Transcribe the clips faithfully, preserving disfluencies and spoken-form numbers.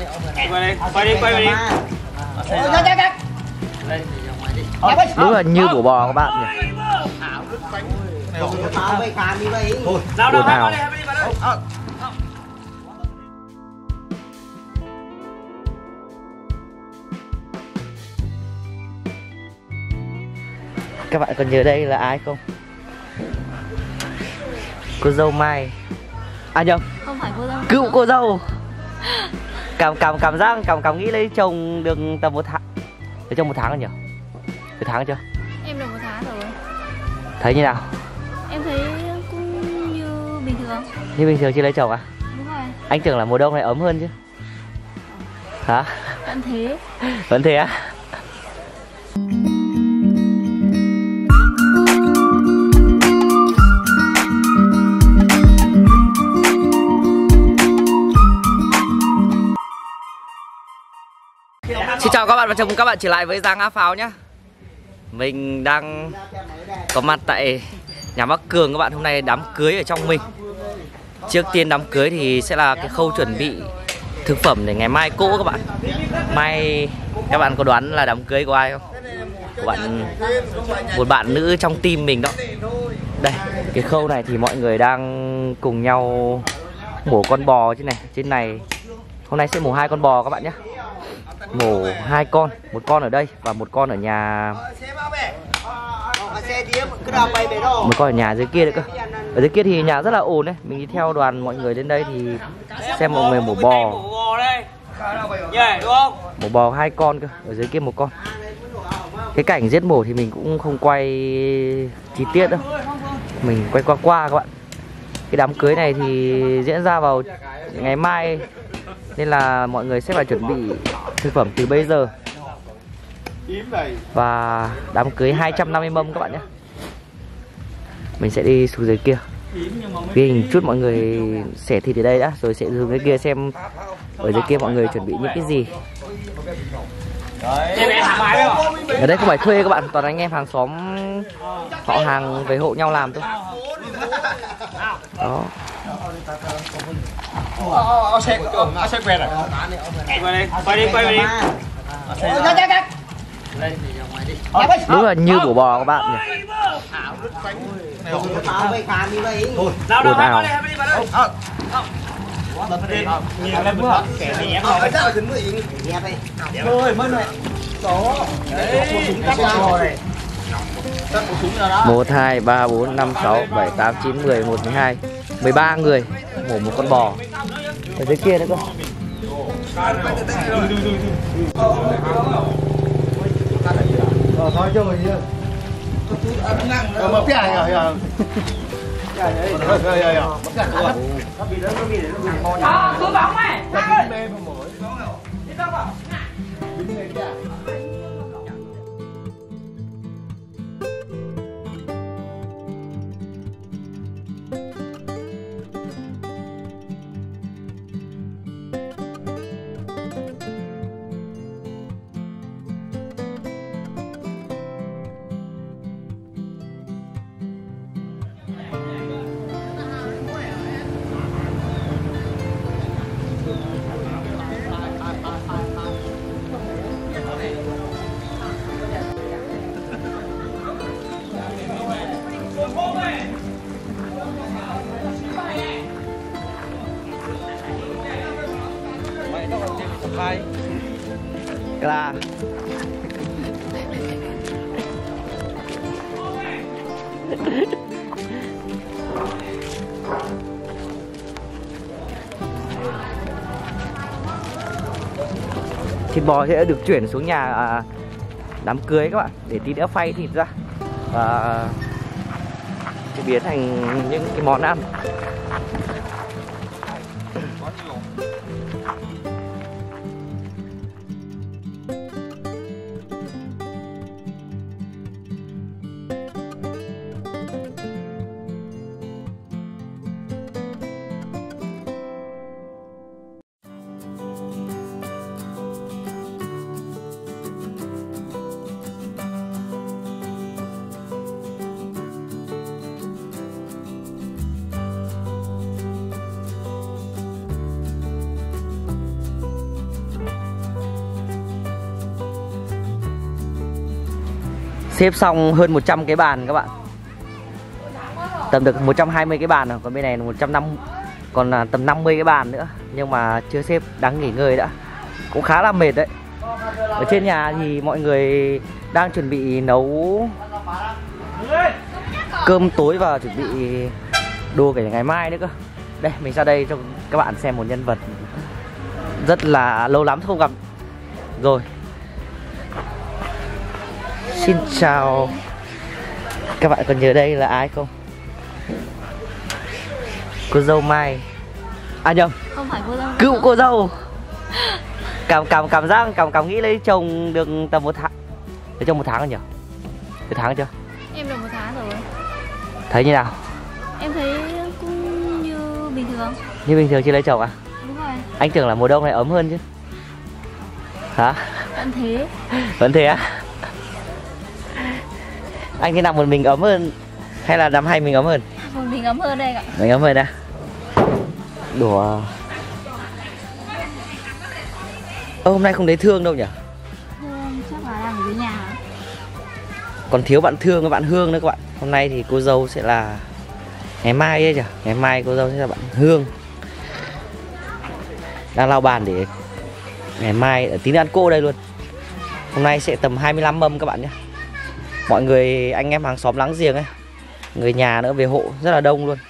Quay đi, quay đi, quay đi. Đúng là như bổ bò các bạn nhỉ. Ồn ào. Các bạn còn nhớ đây là ai không? Cô dâu Mai. À nhầm, không phải cô dâu. Cựu cô dâu. Cảm cảm cảm giác cảm cảm nghĩ lấy chồng được tầm một tháng. Lấy chồng một tháng rồi nhỉ? Được tháng chưa? Em được một tháng rồi. Thấy như nào? Em thấy cũng như bình thường. Như bình thường chưa lấy chồng à? Đúng rồi. Anh tưởng là mùa đông này ấm hơn chứ. Hả? Vẫn thế. Vẫn thế á? Xin chào các bạn và chào mừng các bạn trở lại với Giang Á Pháo nhé. Mình đang có mặt tại nhà bác Cường các bạn. Hôm nay đám cưới ở trong mình. Trước tiên đám cưới thì sẽ là cái khâu chuẩn bị thực phẩm để ngày mai cỗ các bạn. Mai các bạn có đoán là đám cưới của ai không? Của bạn, một bạn nữ trong team mình đó. Đây, cái khâu này thì mọi người đang cùng nhau mổ con bò trên này. Trên này hôm nay sẽ mổ hai con bò các bạn nhé. Mổ hai con, một con ở đây và một con ở nhà, một con ở nhà dưới kia nữa cơ. Ở dưới kia thì nhà rất là ồn đấy. Mình đi theo đoàn mọi người đến đây thì xem mọi người mổ bò. Mổ bò hai con cơ, ở dưới kia một con. Cái cảnh giết mổ thì mình cũng không quay chi tiết đâu, mình quay qua qua các bạn. Cái đám cưới này thì diễn ra vào ngày mai nên là mọi người sẽ phải chuẩn bị thực phẩm từ bây giờ. Và đám cưới hai trăm năm mươi mâm các bạn nhé. Mình sẽ đi xuống dưới kia ghi hình chút mọi người xẻ thịt ở đây đã, rồi sẽ xuống dưới kia xem ở dưới kia mọi người chuẩn bị những cái gì. Ở đây không phải thuê các bạn, toàn anh em hàng xóm họ hàng về hộ nhau làm thôi. Đó. Xe quen rồi. Quay đi, quay đi, quay đi. Đúng là như bổ bò các bạn nhỉ. Ồn ào. Một, hai, ba, bốn, năm, sáu, bảy, tám, chín, mười, một, mười hai, mười ba người mổ một con bò. Ở dưới kia nữa cơ. Là thịt bò sẽ được chuyển xuống nhà à, đám cưới các bạn, để tí nữa phay thịt ra và chế biến thành những cái món ăn. xếp xong hơn một trăm cái bàn các bạn. Tầm được một trăm hai mươi cái bàn rồi, còn bên này là một trăm năm mươi, còn là tầm năm mươi cái bàn nữa. Nhưng mà chưa xếp, đang nghỉ ngơi đã. Cũng khá là mệt đấy. Ở trên nhà thì mọi người đang chuẩn bị nấu cơm tối và chuẩn bị đồ cả ngày mai nữa cơ. Đây, mình ra đây cho các bạn xem một nhân vật rất là lâu lắm không gặp rồi. Xin chào. Các bạn còn nhớ đây là ai không? Cô dâu Mai. À nhầm, Không phải cô dâu. cựu cô dâu. Cảm cảm cảm giác cảm cảm nghĩ lấy chồng được tầm một tháng. Lấy chồng một tháng rồi nhỉ? Được tháng chưa? Em được một tháng rồi. Thấy như nào? Em thấy cũng như bình thường. Như bình thường chưa lấy chồng à? Đúng rồi. Anh tưởng là mùa đông này ấm hơn chứ. Hả? Vẫn thế. Vẫn thế á? Anh thế nào một mình ấm hơn hay là năm hai mình ấm hơn? Một mình ấm hơn đây ạ. Mình ấm hơn à? Đùa. Ơ, hôm nay không thấy Thương đâu nhỉ? Thương chắc là đang ở dưới nhà. Còn thiếu bạn Thương với bạn Hương nữa các bạn. Hôm nay thì cô dâu sẽ là ngày mai ấy nhỉ? Ngày mai cô dâu sẽ là bạn Hương. Đang lau bàn để ngày mai ở tí nữa ăn cô đây luôn. Hôm nay sẽ tầm hai mươi lăm mâm các bạn nhé. Mọi người anh em hàng xóm láng giềng ấy, người nhà nữa về hộ rất là đông luôn.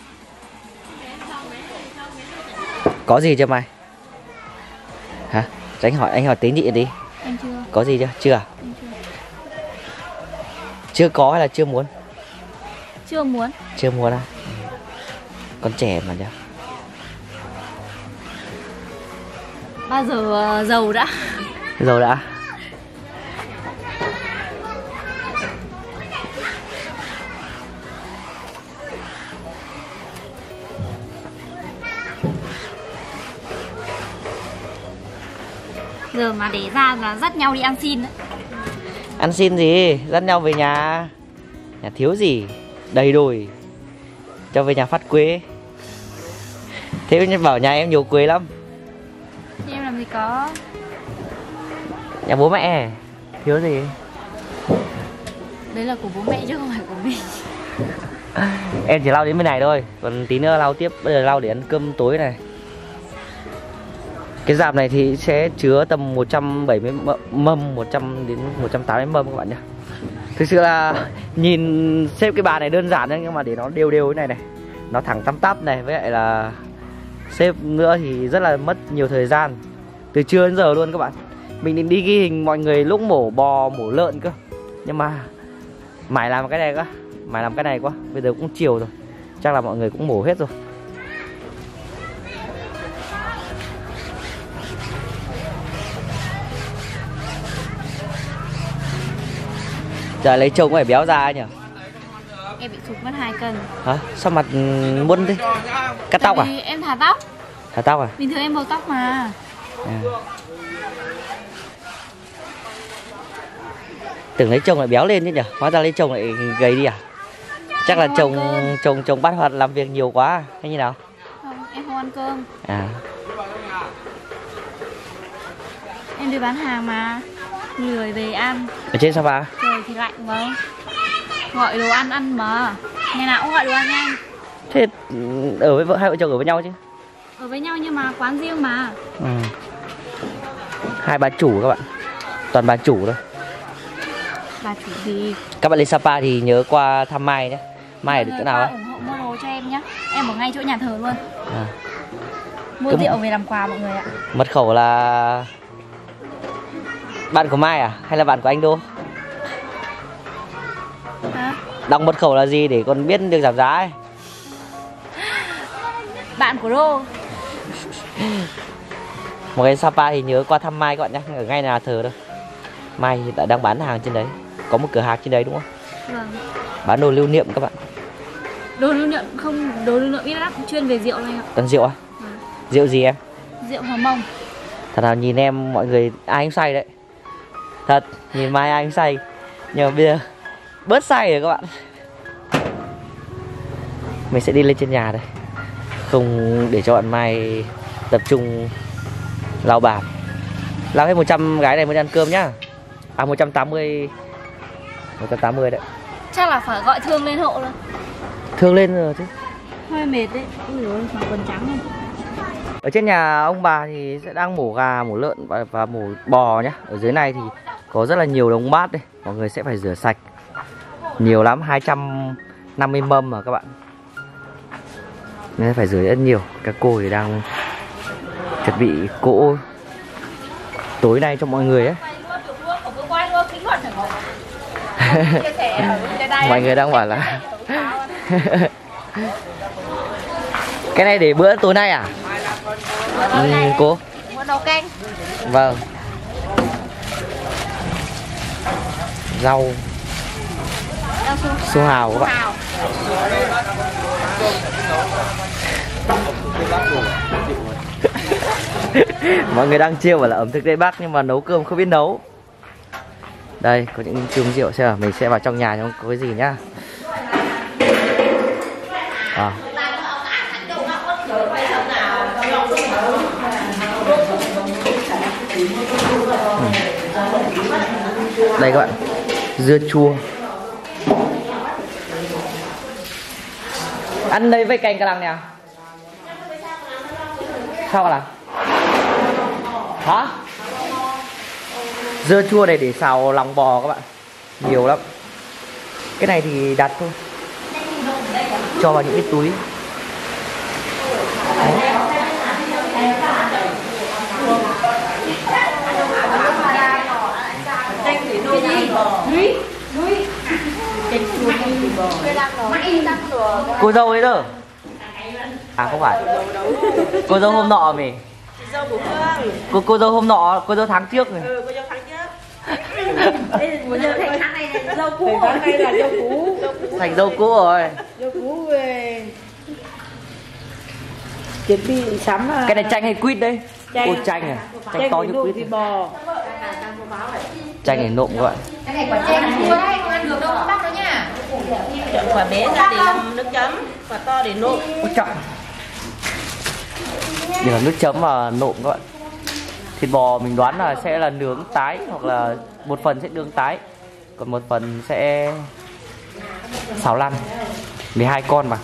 Có gì chưa Mai? Hả? Anh hỏi anh hỏi tế nhị đi. Anh chưa. Có gì chưa? Chưa à? Anh chưa. Chưa có hay là chưa muốn? Chưa muốn. Chưa muốn à? Con trẻ mà nhỉ. Bao giờ uh, giàu đã. Giàu đã. Giờ mà để ra là dắt nhau đi ăn xin đấy. Ăn xin gì? Dắt nhau về nhà. Nhà thiếu gì? Đầy đồi. Cho về nhà phát quế. Thế nhưng bảo nhà em nhiều quế lắm. Thì em làm gì có. Nhà bố mẹ thiếu gì? Đấy là của bố mẹ chứ không phải của mình. Em chỉ lau đến bên này thôi. Còn tí nữa lau tiếp. Bây giờ lau để ăn cơm tối này. Cái dạp này thì sẽ chứa tầm một trăm bảy mươi mâm, một trăm đến một trăm tám mươi mâm các bạn nhé. Thực sự là nhìn xếp cái bàn này đơn giản nhưng mà để nó đều đều thế này này, nó thẳng tăm tắp này, với lại là xếp nữa thì rất là mất nhiều thời gian. Từ trưa đến giờ luôn các bạn. Mình định đi ghi hình mọi người lúc mổ bò, mổ lợn cơ. Nhưng mà mải làm cái này quá, mải làm cái này quá. Bây giờ cũng chiều rồi, chắc là mọi người cũng mổ hết rồi. Giờ lấy chồng phải béo ra nhỉ? Em bị sụt mất hai cân. Hả? Sao mặt muôn thế? Cắt tóc à? Vì em thả tóc. Thả tóc à? Bình thường em buộc tóc mà. À. Tưởng lấy chồng lại béo lên chứ nhỉ? Hóa ra lấy chồng lại gầy đi à? Chắc là chồng chồng chồng bắt hoạt làm việc nhiều quá hay như nào? Không, em không ăn cơm. À. Em đi bán hàng mà. Lười về ăn. Ở trên Sapa? Trời thì lạnh mà. Gọi đồ ăn ăn mà. Ngày nào cũng gọi đồ ăn nhanh. Thế ở với vợ, hai vợ chồng ở với nhau chứ? Ở với nhau nhưng mà quán riêng mà. Ừ. Hai bà chủ các bạn. Toàn bà chủ thôi. Bà chủ gì? Các bạn lên Sapa thì nhớ qua thăm Mai nhé. Mai ở được chỗ nào á? ủng hộ mua đồ cho em nhé. Em ở ngay chỗ nhà thờ luôn. À. Mua Cứ... rượu về làm quà mọi người ạ. Mật khẩu là bạn của Mai à? Hay là bạn của anh Đô? Hả? Đọc mật khẩu là gì để con biết được giảm giá ấy? Bạn của Đô. Một cái Sapa thì nhớ qua thăm Mai các bạn nhé. Ở ngay nhà thờ thôi. Mai hiện tại đang bán hàng trên đấy. Có một cửa hàng trên đấy đúng không? Vâng. Bán đồ lưu niệm các bạn. Đồ lưu niệm không, đồ lưu niệm ít lắm, chuyên về rượu thôi ạ. Toàn rượu à? Ừ. Rượu gì em? Rượu Hờ Mông. Thật nào nhìn em mọi người ai cũng say đấy. Thật, nhìn Mai ai cũng say. Nhưng mà bây giờ bớt say rồi các bạn. Mình sẽ đi lên trên nhà đây. Không để cho bạn Mai tập trung lau bàn. Lau hết một trăm gái này mới ăn cơm nhá. À một trăm tám mươi một trăm tám mươi đấy. Chắc là phải gọi Thương lên hộ rồi. Thương lên rồi chứ. Hơi mệt đấy. Ui dồi ôi, mà quần trắng này. Ở trên nhà ông bà thì sẽ đang mổ gà, mổ lợn và, và mổ bò nhá. Ở dưới này thì có rất là nhiều đống bát đây. Mọi người sẽ phải rửa sạch. Nhiều lắm, hai trăm năm mươi mâm mà các bạn. Nên phải rửa rất nhiều. Các cô thì đang chuẩn bị cỗ tối nay cho mọi người ấy. Mọi người đang bảo là cái này để bữa tối nay à? Ừ, cô Mua nấu canh. Vâng. Rau su hào các bạn. Mọi người đang chiêu bảo là ẩm thực Tây Bắc nhưng mà nấu cơm không biết nấu. Đây có những chung rượu xem, mình sẽ vào trong nhà không có cái gì nhá. À. Đây các bạn, dưa chua. Ăn đây với canh cà lăng nè. Sao cà lăng? Hả? Dưa chua này để xào lòng bò các bạn. Nhiều lắm. Cái này thì đặt thôi. Cho vào những cái túi. Cô dâu ấy đó. À không phải. Cô dâu hôm nọ mình. Cô cô dâu hôm nọ, cô dâu tháng trước này. Ừ, cô dâu tháng trước. Bây giờ thành tháng này là dâu cũ. Tháng này là dâu cũ. Thành dâu cũ rồi. Dâu cũ về. Chuẩn bị sắm à. Cái này chanh hay quýt đấy? Chanh. Ôi chanh à. Chanh to như quýt. Thịt bò. Chanh này nộm các bạn. Cái này quả chanh chua đấy, không ăn được đâu các bác đó nha. Chọn quả bé ra để làm nước chấm, quả to để nộm. Ôi trọng. Để làm nước chấm và nộm các bạn. Thịt bò mình đoán là sẽ là nướng tái, hoặc là một phần sẽ nướng tái, còn một phần sẽ xào lăn. mười hai con mà.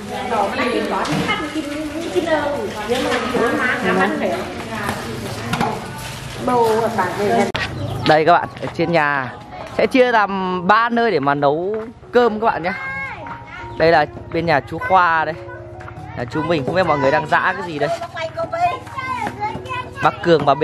Đây các bạn, ở trên nhà sẽ chia làm ba nơi để mà nấu cơm các bạn nhé. Đây là bên nhà chú Khoa đây. Là chú mình, không biết mọi người đang giã cái gì đây. Bác Cường, bà B.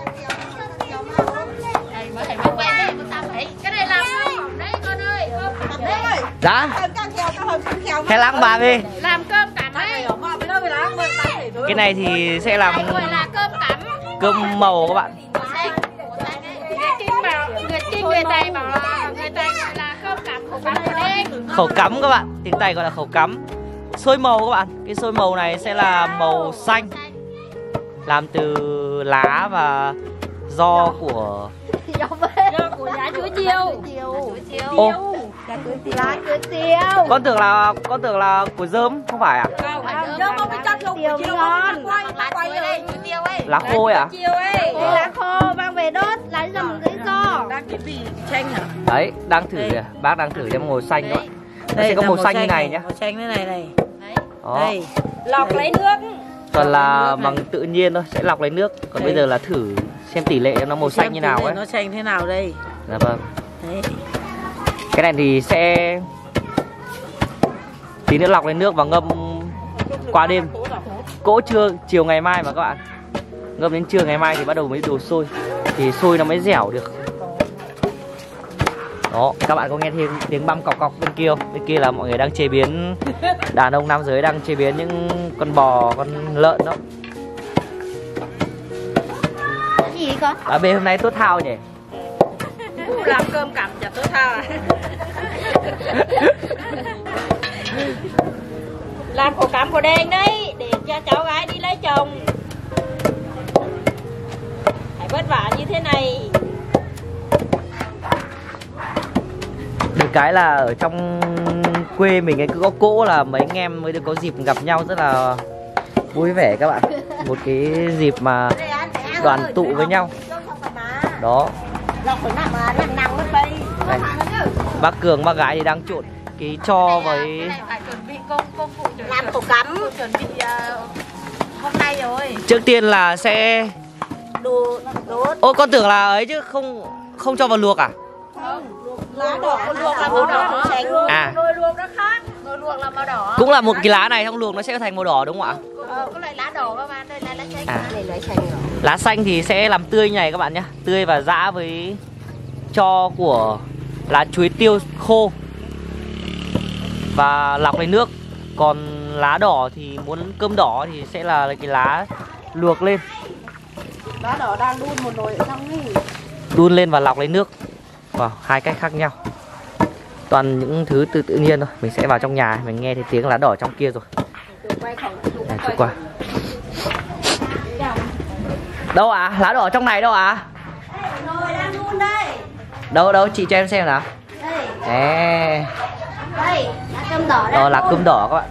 Cái này làm cơm đấy con ơi, cơm đấy. Dạ. Hay lăng bà B. Làm cơm cắm ấy. Cái này thì sẽ làm Gọi là cơm cắm. cơm màu các bạn. Người Kinh bảo, người Kinh người Tây bảo là người Tây gọi là cơm cắm khẩu cắm của đen. Khẩu cắm các bạn, tiếng Tây gọi là khẩu cắm. Xôi màu các bạn, cái xôi màu này sẽ là màu xanh, làm từ lá và do của Do của giá chuối chiêu. Ô, Lá chuối chiêu. con tưởng là con tưởng là của dơm, không phải à? Dơm không có chất không của chiêu ngon. Lá chuối đây, chuối tiêu ấy. Lá khô ấy à? Chiêu ấy. Lá khô mang về đốt, lấy dầm cái giò. Đang chuẩn bị chanh hả? Đấy, đang thử kìa, bác đang thử cho màu xanh các bạn. Nó sẽ có màu xanh như này nhá. Màu xanh thế này này. Đó. Đây. Lọc lấy nước. Còn là bằng tự nhiên thôi, sẽ lọc lấy nước. Còn Đấy. bây giờ là thử xem tỷ lệ nó màu xanh như nào ấy. Nó xanh thế nào đây? Dạ vâng. Đấy. Cái này thì sẽ tí nữa lọc lấy nước và ngâm qua đêm. Cỗ trưa chiều ngày mai mà các bạn. Ngâm đến trưa ngày mai thì bắt đầu mới đổ sôi. Thì sôi nó mới dẻo được. Đó, các bạn có nghe thêm tiếng băm cọc cọc bên kia không? Bên kia là mọi người đang chế biến, đàn ông nam giới đang chế biến những con bò, con lợn đó. Cái gì con? Bà B hôm nay tốt thao nhỉ? Làm cơm cắm chả tốt thao à? Làm khổ cắm của đen đấy, để cho cháu gái đi lấy chồng. Phải vất vả như thế này. Được cái là ở trong quê mình ấy cứ có cỗ là mấy anh em mới được có dịp gặp nhau rất là vui vẻ các bạn. Một cái dịp mà đoàn tụ với nhau. Đó. Đây. bác Cường, bác gái thì đang trộn cái cho với cái này phải chuẩn bị công công cụ chuẩn làm củ cắm chuẩn bị uh, hôm nay rồi. trước tiên là sẽ đồ đồ. Ôi con tưởng là ấy chứ không không cho vào luộc à? Lá đỏ con luộc là màu đỏ tránh. À. Nồi luộc nó khác, nồi luộc là màu đỏ. Cũng là một cái lá này, xong luộc nó sẽ thành màu đỏ đúng không ạ? Ờ, cái loại lá đỏ các bạn, đây là lá chanh. À. Này lá chanh rồi. Lá xanh thì sẽ làm tươi như này các bạn nhé, tươi và giã với cho của lá chuối tiêu khô và lọc lấy nước. Còn lá đỏ thì muốn cơm đỏ thì sẽ là cái lá luộc lên, Lá đỏ đang đun một nồi ở trong đi. đun lên và lọc lấy nước. Wow, hai cách khác nhau. Toàn những thứ từ tự nhiên thôi. Mình sẽ vào trong nhà, mình nghe thấy tiếng lá đỏ trong kia rồi. Này, chút qua. Đâu ạ? À? Lá đỏ trong này đâu ạ? À? Nồi đang đun đây. Đâu đâu, chị cho em xem nào. Đây. Ê. Đây, lá cơm đỏ Đó đang là đun. cơm đỏ các bạn.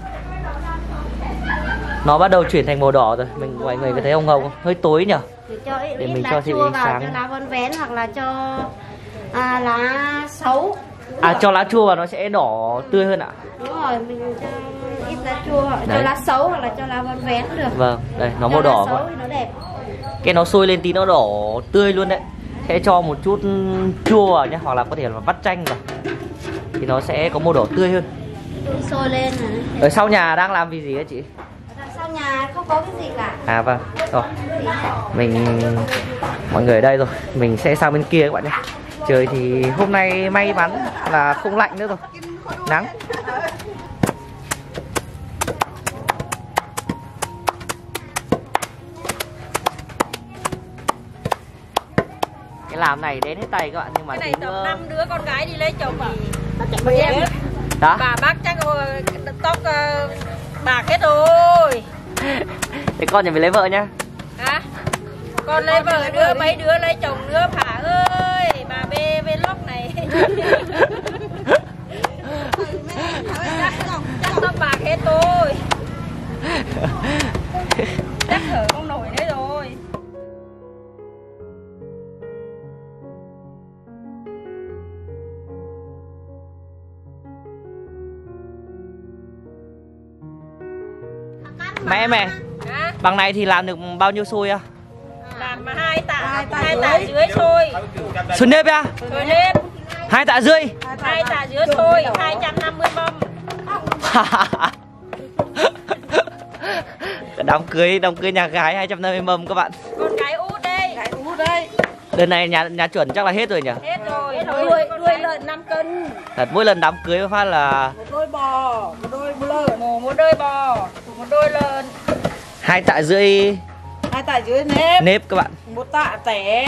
Nó bắt đầu chuyển thành màu đỏ rồi. Mình mọi người có thấy hồng hồng không? Hơi tối nhỉ? Để cho ít Để ít mình lá cho thêm chua ánh vào, sáng. cho lá von vén hoặc là cho à, lá xấu. À, cho lá chua vào nó sẽ đỏ tươi hơn ạ. Đúng rồi, mình cho ít lá chua hoặc cho Đấy. lá xấu hoặc là cho lá von vén cũng được. Vâng, đây nó Cho màu lá đỏ xấu quá. thì nó đẹp. Cái nó sôi lên tí nó đỏ tươi luôn đấy. Sẽ cho một chút chua vào nhé, hoặc là có thể là vắt chanh vào thì nó sẽ có màu đỏ tươi hơn. Đun sôi lên rồi. Ở sau nhà đang làm vì gì ấy chị? Đằng sau nhà không có cái gì cả. À vâng, rồi mình mọi người ở đây rồi, mình sẽ sang bên kia các bạn nhé. Trời thì hôm nay may mắn là không lạnh nữa rồi, nắng. Cái làm này đến hết tay các bạn, nhưng mà Cái này tính, tầm uh, năm đứa con gái đi lấy chồng mà. đó. Bà bác chắc tóc uh, bạc hết rồi. Thế con nhà mình lấy vợ nhá. Hả? Con lấy vợ đứa mấy đứa lấy chồng nữa Phả ơi, bà bê bê lóc này. chắc, chắc tóc bạc hết rồi. Chắc thở không nổi nữa rồi. Mẹ mẹ, Hả? bằng này thì làm được bao nhiêu xôi à? Làm mà hai tạ, hai tạ dưới xôi. Xuân nếp à? Rồi lên. Hai tạ rưỡi. Hai tạ dưới xôi, hai trăm năm mươi mâm. Đám cưới, đám cưới nhà gái hai trăm năm mươi mâm các bạn. Con gái út đây. Gái út đây. Đợt này nhà nhà chuẩn chắc là hết rồi nhỉ? Hết rồi. Nuôi nuôi lợn năm cân. Thật mỗi lần đám cưới phát là Một đôi bò, một đôi lợn, một đôi bò, một đôi lợn. hai tạ rưỡi Hai tạ dưới nếp. nếp các bạn. Một tạ tẻ.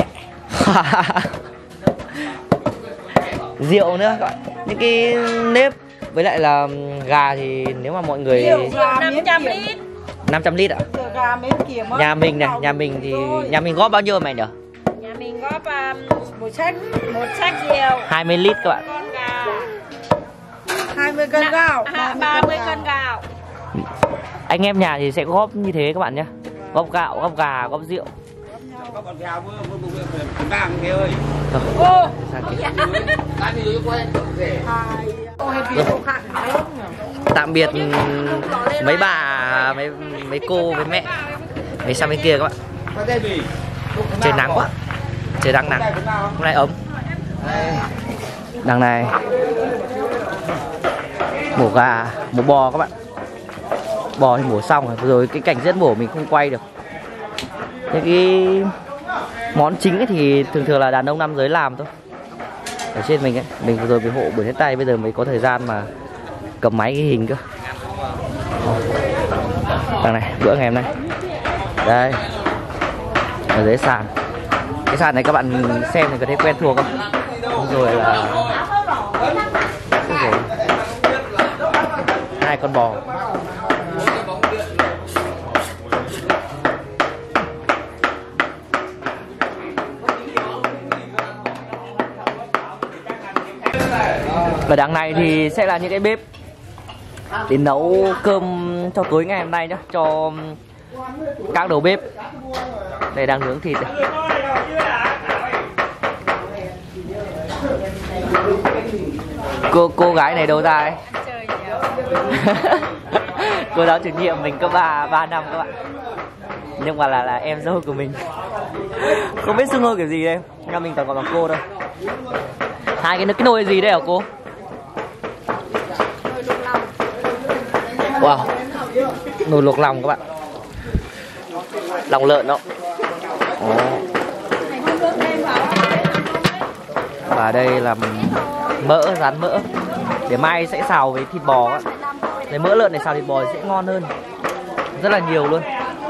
Rượu nữa các bạn. Những cái nếp với lại là gà thì nếu mà mọi người năm trăm lít. năm trăm lít ạ. Gà miếng kiểm á. Nhà mình này, nhà mình thì nhà mình góp bao nhiêu mày nhỉ? Nhà mình góp um, một sách, một sách rượu. hai mươi lít các bạn. Con gà. hai mươi cân gạo. À, ba mươi cân gạo. Anh em nhà thì sẽ góp như thế các bạn nhé. Góp gạo, góp gà, góp rượu. Có con gà vừa vừa vừa vừa vàng kia ơi. Ô. Cái gì quên rể. Tạm biệt mấy bà, mấy mấy cô, với mẹ. Mấy sang bên kia các bạn. Trời nắng quá. Trời đang nắng. Hôm nay ấm. Đằng này mổ gà, mổ bò các bạn. Bò thì mổ xong rồi, rồi cái cảnh giết mổ mình không quay được. Những cái món chính ấy thì thường thường là đàn ông nam giới làm thôi. Ở trên mình ấy, mình vừa rồi bị hộ bởi hết tay, bây giờ mới có thời gian mà cầm máy cái hình cơ. Đằng này, bữa ngày hôm nay. Đây. Ở dưới sàn. Cái sàn này các bạn xem thì có thấy quen thuộc không? Rồi là rồi. Hai con bò. Và đằng này thì sẽ là những cái bếp để nấu cơm cho tối ngày hôm nay nhá, cho các đầu bếp. Đây đang nướng thịt này. Cô cô gái này đâu ra ấy? Chơi nhiều. Cô giáo chủ nhiệm mình có ba ba năm các bạn. Nhưng mà là là em dâu của mình. Không biết xưng hô kiểu gì đây. Nhà mình toàn gọi bằng cô thôi. Hai cái cái nồi gì đây hả cô? Wow. Nồi luộc lòng các bạn. Lòng lợn đó. Ồ. Và đây là mỡ, rán mỡ. Để mai sẽ xào với thịt bò á. Lấy mỡ lợn này xào thịt bò sẽ ngon hơn. Rất là nhiều luôn.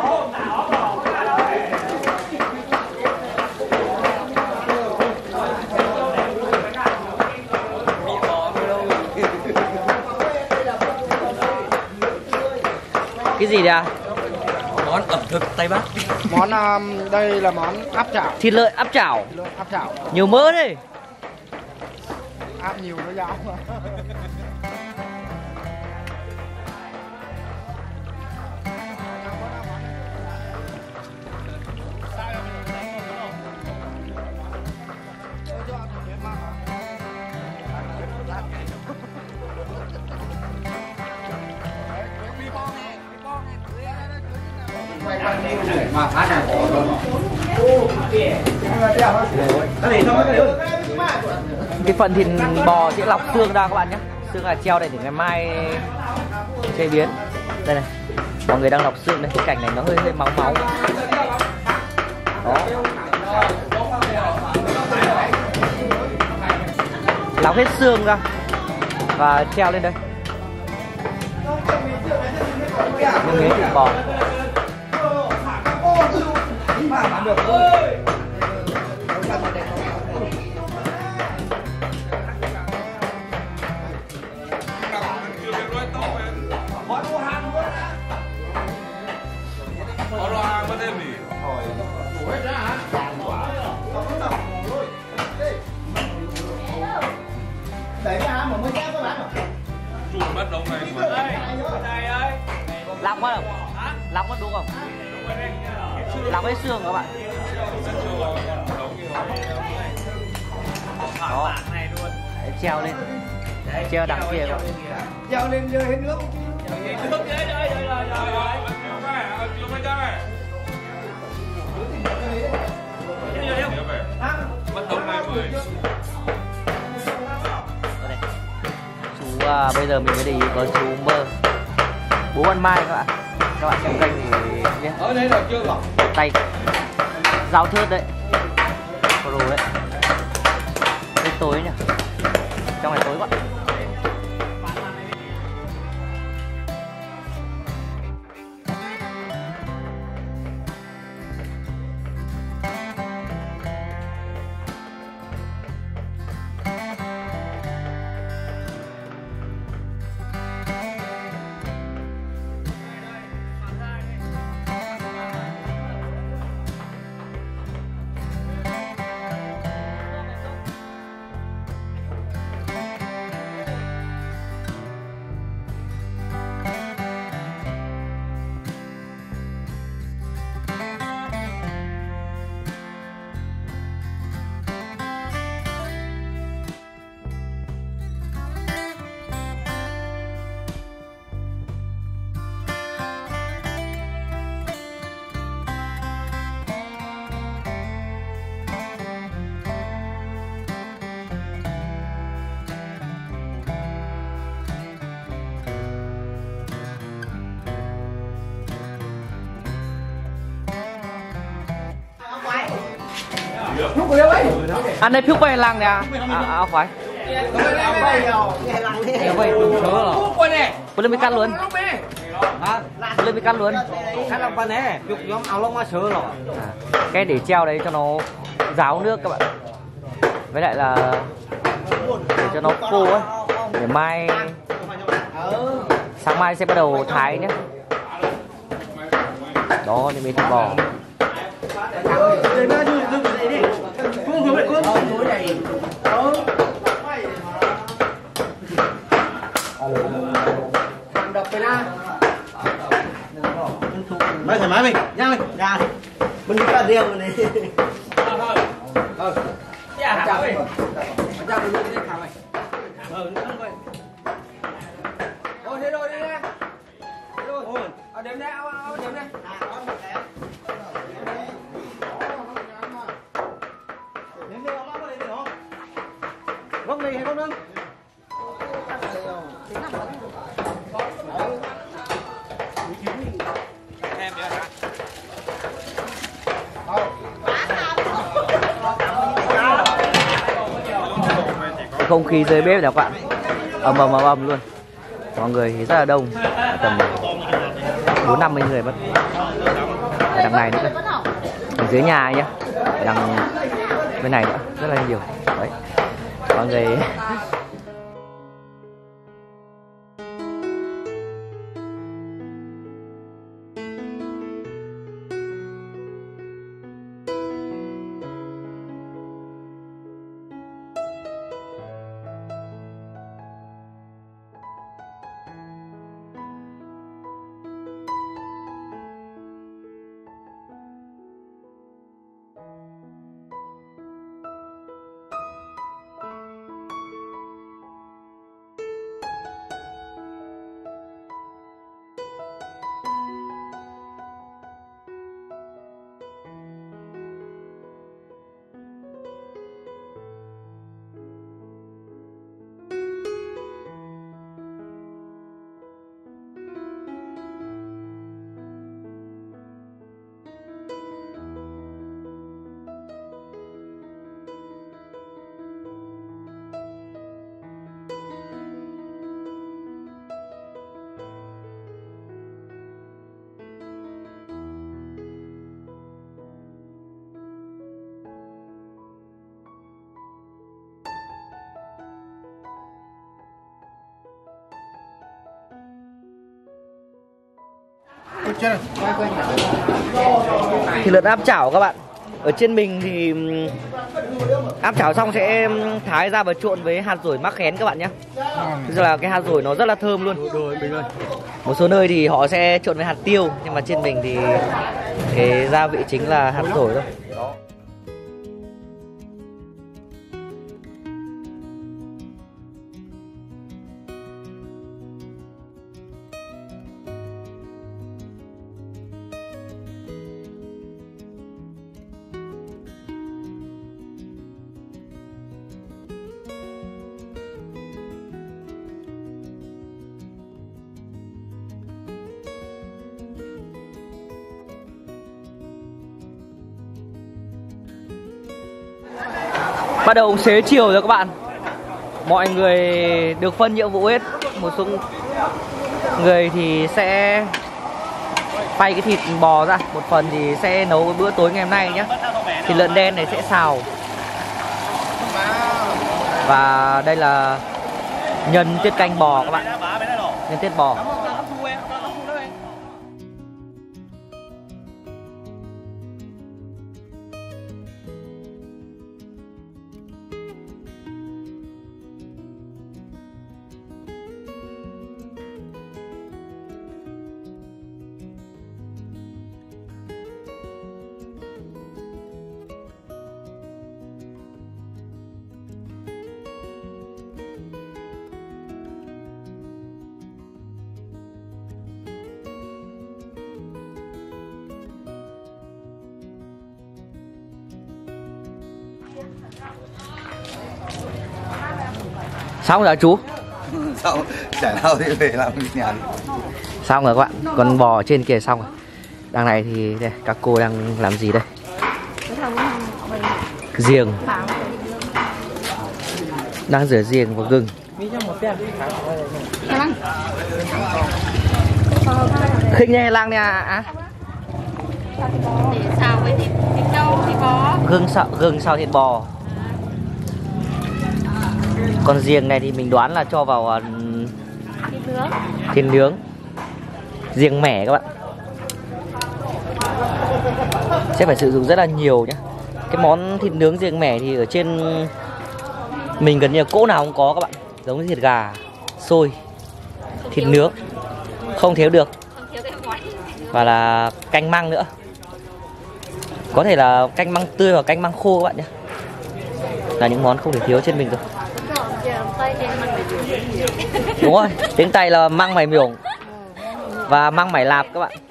Cái gì đây à? Món ẩm thực Tây Bắc. Món um, đây là món áp chảo. Thịt lợn áp chảo. Áp chảo. Nhiều mỡ đấy. Áp nhiều nó giáo. Cái phần thịt bò sẽ lọc xương ra các bạn nhé. Xương là treo đây để ngày mai chế biến. Đây này, mọi người đang lọc xương đây. Cái cảnh này nó hơi hơi máu máu. Đó. Lọc hết xương ra và treo lên đây. Miếng thịt bò. Lọc mất không? Lọc mất đúng không? Lọc hết xương các bạn. Đó. Đấy, treo lên. Treo đằng kia các bạn. Treo lên rơi hết nước. Chú uh, bây giờ mình mới để ý có chú Mơ, bố ăn mai các bạn. Các bạn xem kênh thì nhé. Ở đây là chưa rồi. Tay rau thớt đấy. Pro đấy. Đây tối nhỉ. Trong này tối quá. Ăn đây phiếu quay làng nè. À, áo khoái. Phiếu quay chớ rồi. Bữa lên mới cắt luôn. Hả? Bữa lên mới cắt luôn. Cắt làm phần này, dục nhóm áo lông mà sớ rồi. Cái để treo đấy cho nó ráo nước các bạn. Với lại là để cho nó khô ấy. Để mai sáng mai sẽ bắt đầu thái nhé. Đó thì mình thịt bò. Mày thoải mái mình, nha mình, nha. Mình đi cả riêng này. Ờ. Dạ, chào mình. Chào mình đi khám mày. mì hay con ưng? Em nữa hả? Không khí dưới bếp là các bạn ầm ầm ầm ầm luôn, mọi người thì rất là đông, tầm bốn năm mươi người mất. Ở đằng này nữa cơ, ở dưới nhà nhá, ở đằng bên này nữa rất là nhiều đấy, mọi người. Thì lượt áp chảo các bạn, ở trên mình thì áp chảo xong sẽ thái ra và trộn với hạt dổi mắc khén các bạn nhé. Bây giờ là cái hạt dổi nó rất là thơm luôn. Một số nơi thì họ sẽ trộn với hạt tiêu, nhưng mà trên mình thì cái gia vị chính là hạt dổi thôi. Bắt đầu xế chiều rồi các bạn. Mọi người được phân nhiệm vụ hết. Một số người thì sẽ phay cái thịt bò ra, một phần thì sẽ nấu cái bữa tối ngày hôm nay nhé. Thịt lợn đen này sẽ xào. Và đây là nhân tiết canh bò các bạn. Nhân tiết bò. Xong rồi hả chú? Xong, chả nào thì về làm nhà đi. Xong rồi các bạn, con bò ở trên kia xong rồi. Đằng này thì đây, các cô đang làm gì đây? Riềng. Đang rửa riềng và gừng. Khinh nha lang nè à? Để xào với thịt thịt trâu thì có Gừng xào, gừng xào thịt bò. Còn riềng này thì mình đoán là cho vào uh, thịt nướng. Thịt nướng. Riềng mẻ các bạn. Sẽ phải sử dụng rất là nhiều nhé. Cái món thịt nướng riềng mẻ thì ở trên mình gần như là cỗ nào cũng có các bạn. Giống như thịt gà, xôi, thịt nướng không thiếu được. Và là canh măng nữa. Có thể là canh măng tươi hoặc canh măng khô các bạn nhé. Là những món không thể thiếu trên mình rồi. Đúng rồi, tiếng Tây là măng mày miểu và măng mày lạp các bạn.